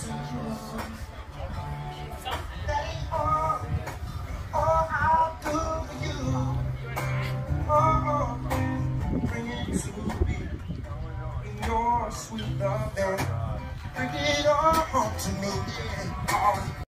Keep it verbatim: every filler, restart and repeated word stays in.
all, all I'll do for you. Oh, bring it to me in your sweet love, and bring it all home to me. Yeah.